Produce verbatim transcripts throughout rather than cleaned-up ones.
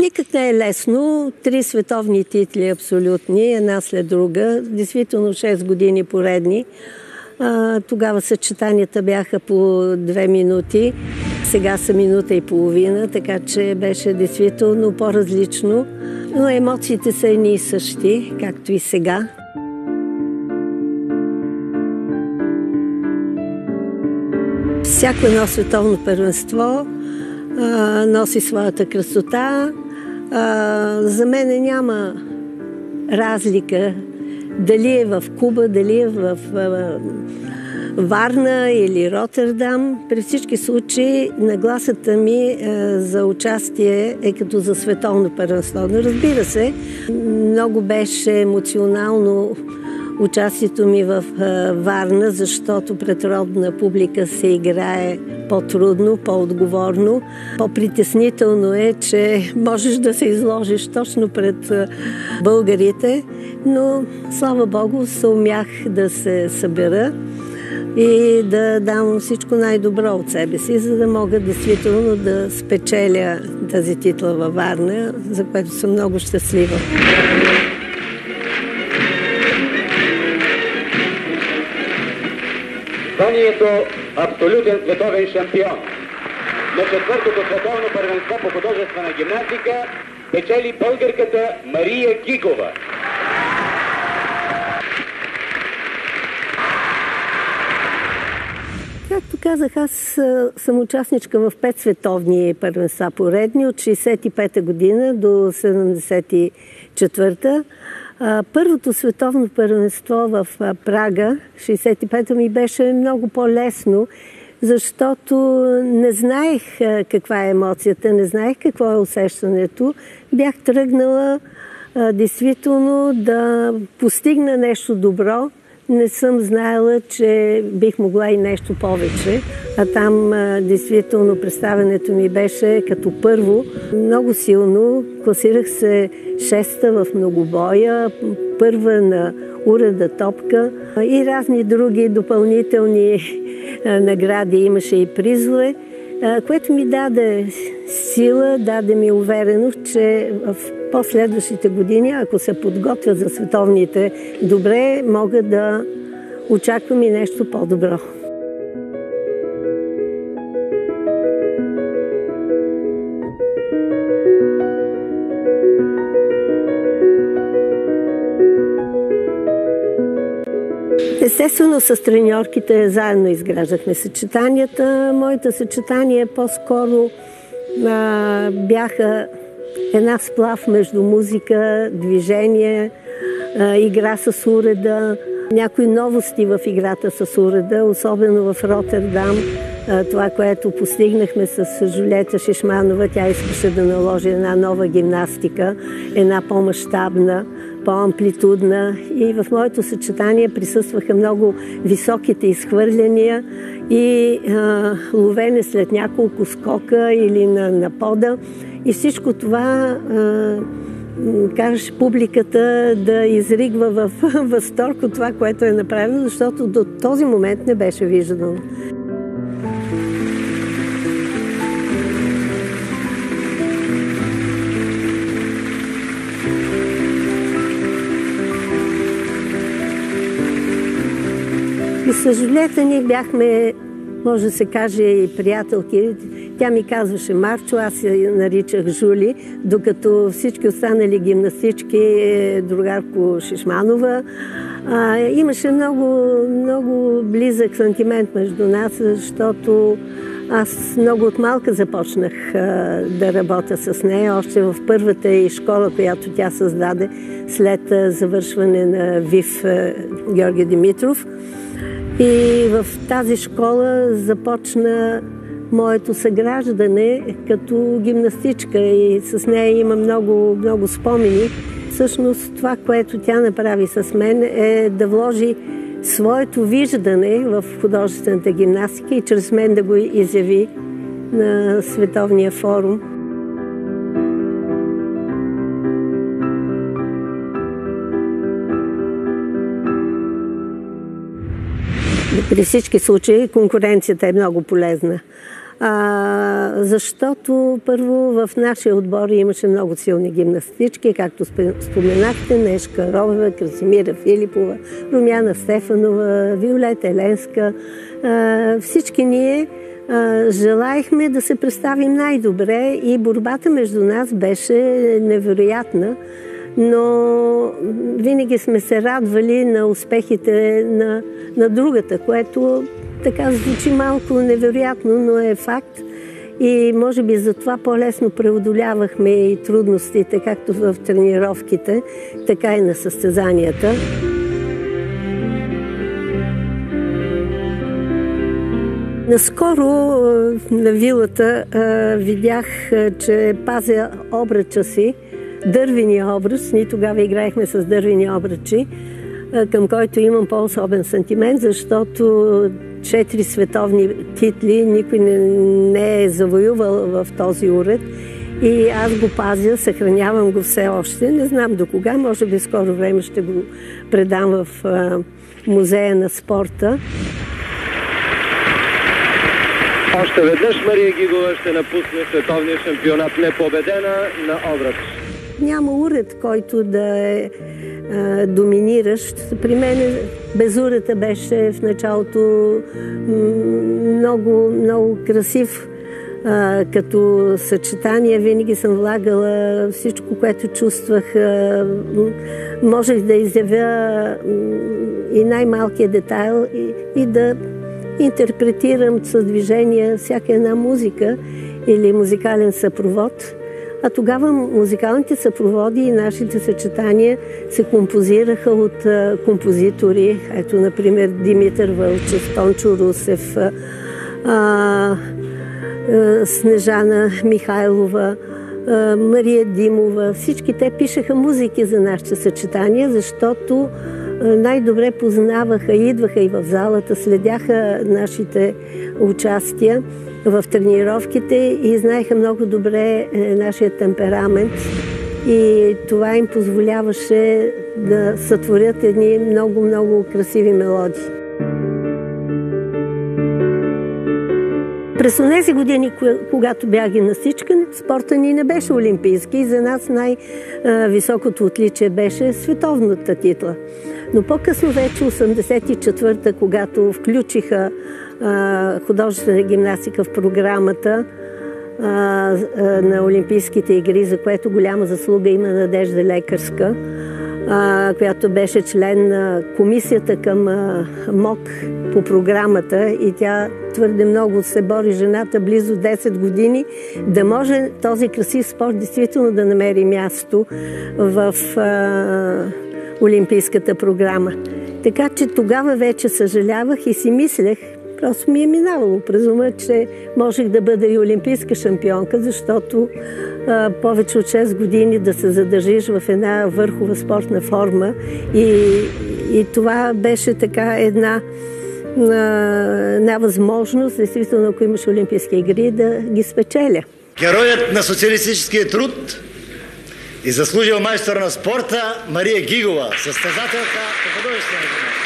Никак не е лесно. Три световни титли абсолютни, една след друга. Действително шест години поредни. А, тогава съчетанията бяха по две минути. Сега са минута и половина, така че беше действително по-различно. Но емоциите са едни и същи, както и сега. Всяко едно световно първенство а, носи своята красота. А, за мен няма разлика дали е в Куба, дали е в а, Варна или Ротердам. При всички случаи нагласата ми а, за участие е като за световно първенство. Но разбира се, много беше емоционално участието ми в Варна, защото пред родна публика се играе по-трудно, по-отговорно. По-притеснително е, че можеш да се изложиш точно пред българите, но слава Богу съумях да се събера и да дам всичко най-добро от себе си, за да мога действително да спечеля тази титла във Варна, за което съм много щастлива. Званието абсолютен световен шампион на четвъртото световно първенство по художествена гимнастика печели българката Мария Кикова. Както казах, аз съм участничка в пет световни първенства поредни от шейсет и пета година до седемдесет и четвърта. Първото световно първенство в Прага, шейсет и пета, ми беше много по-лесно, защото не знаех каква е емоцията, не знаех какво е усещането. Бях тръгнала а, действително да постигна нещо добро. Не съм знаела, че бих могла и нещо повече. А там а, действително представянето ми беше като първо много силно. Класирах се шеста в многобоя, първа на уреда топка и разни други допълнителни а, награди. Имаше и призове, а, което ми даде сила, даде ми увереност, че в последващите години, ако се подготвя за световните добре, мога да очаквам и нещо по-добро. Естествено, с треньорките заедно изграждахме съчетанията. Моите съчетания по-скоро а, бяха една сплав между музика, движение, а, игра с уреда, някои новости в играта с уреда, особено в Ротердам. А, това, което постигнахме с Жулета Шишманова, тя искаше да наложи една нова гимнастика, една по-мащабна, по-амплитудна. И в моето съчетание присъстваха много високите изхвърляния и а, ловене след няколко скока или на, на пода. И всичко това а, караше публиката да изригва в възторг от това, което е направено, защото до този момент не беше виждано. И с Жулета ние бяхме, може да се каже, и приятелки. Тя ми казваше Марчо, аз я наричах Жули, докато всички останали гимнастички, другарко Шишманова. А, имаше много, много близък сантимент между нас, защото аз много от малка започнах а, да работя с нея, още в първата и школа, която тя създаде след а, завършване на ВИФ а, Георги Димитров. И в тази школа започна моето съграждане като гимнастичка и с нея има много, много спомени. Всъщност това, което тя направи с мен, е да вложи своето виждане в художествената гимнастика и чрез мен да го изяви на Световния форум. При всички случаи конкуренцията е много полезна. А, защото първо в нашия отбор имаше много силни гимнастички, както споменахте, Нешка Робева, Красимира Филипова, Румяна Стефанова, Виолета Еленска. А, всички ние а, желаехме да се представим най-добре и борбата между нас беше невероятна, но винаги сме се радвали на успехите на, на другата, което така звучи малко невероятно, но е факт. И може би затова по-лесно преодолявахме и трудностите, както в тренировките, така и на състезанията. Наскоро на вилата видях, че пазя обръча си, дървения обръч. Ние тогава играехме с дървени обръчи, към който имам по-особен сантимент, защото четири световни титли никой не, не е завоювал в този уред. И аз го пазя, съхранявам го все още. Не знам до кога, може би скоро време ще го предам в а, музея на спорта. Още веднъж Мария Гигова ще напусне световния шампионат непобедена на обръч. Няма уред, който да е а, доминиращ. При мен без урета беше в началото много, много красив а, като съчетание. Винаги съм влагала всичко, което чувствах. А, можех да изявя и най-малкият детайл и, и да интерпретирам с движение всяка една музика или музикален съпровод. А тогава музикалните съпроводи и нашите съчетания се композираха от а, композитори. Ето, например, Димитър Вълчев, Тончо Русев, а, а, Снежана Михайлова, а, Мария Димова. Всички те пишеха музики за нашите съчетания, защото най-добре познаваха, идваха и в залата, следяха нашите участия в тренировките и знаеха много добре нашия темперамент. И това им позволяваше да сътворят едни много-много красиви мелодии. През тези години, когато бях гимнастичка, спорта ни не беше олимпийски и за нас най-високото отличие беше световната титла. Но по-късно вече, осемдесет и четвърта, когато включиха а, художествена гимнастика в програмата а, а, на Олимпийските игри, за което голяма заслуга има Надежда Лекарска, а, която беше член на комисията към а, МОК по програмата и тя твърде много се бори, жената близо десет години, да може този красив спорт действително да намери място в а, Олимпийската програма. Така че тогава вече съжалявах и си мислех, просто ми е минавало през ума, че можех да бъда и олимпийска шампионка, защото а, повече от шест години да се задържиш в една върхова спортна форма и, и това беше така една, една възможност, действително, ако имаш олимпийски игри, да ги спечеля. Героят на социалистическия труд и заслужил майстор на спорта Мария Гигова, състезателка по художествена гимнастика.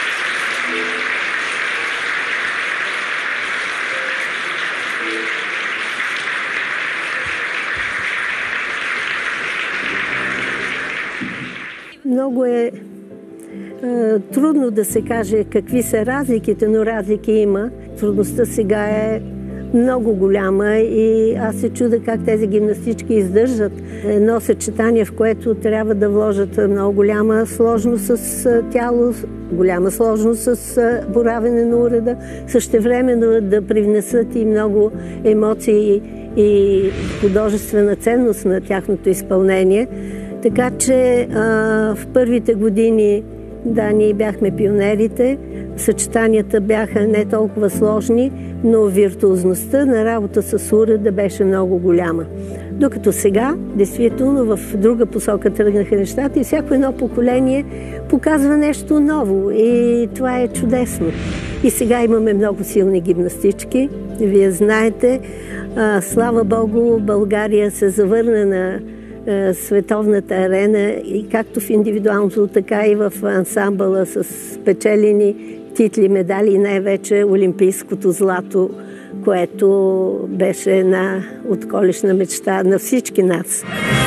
Много е, е трудно да се каже какви са разликите, но разлики има. Трудността сега е много голяма и аз се чудя как тези гимнастички издържат едно съчетание, в което трябва да вложат много голяма сложност с тяло, голяма сложност с боравене на уреда, същевременно да привнесат и много емоции и художествена ценност на тяхното изпълнение. Така че а, в първите години, да, ние бяхме пионерите, съчетанията бяха не толкова сложни, но виртуозността на работа с уреда беше много голяма. Докато сега, действително, в друга посока тръгнаха нещата и всяко едно поколение показва нещо ново и това е чудесно. И сега имаме много силни гимнастички. Вие знаете, а, слава Богу, България се завърна на а, световната арена и както в индивидуалното, така и в ансамбъла с спечелени титли, медали и най-вече олимпийското злато което беше една отколешна мечта на всички нас.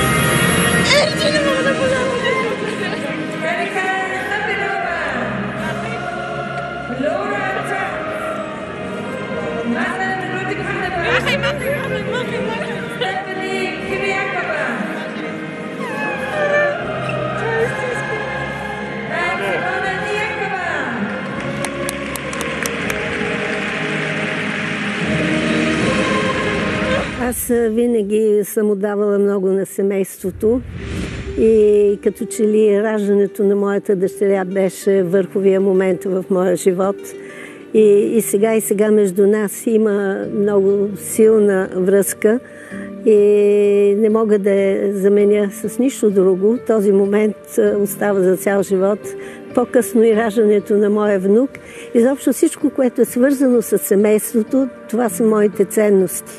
Аз винаги съм отдавала много на семейството и като че ли раждането на моята дъщеря беше върховия момент в моя живот. И, и сега и сега между нас има много силна връзка и не мога да я заменя с нищо друго. Този момент остава за цял живот. По-късно и раждането на моя внук. Изобщо всичко, което е свързано с семейството, това са моите ценности.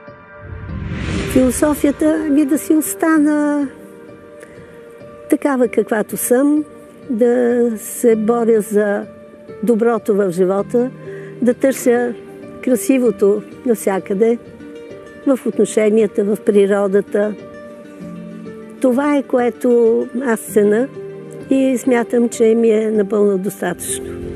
Философията ми да си остана такава каквато съм, да се боря за доброто в живота, да търся красивото навсякъде, в отношенията, в природата. Това е, което аз ценя и смятам, че ми е напълно достатъчно.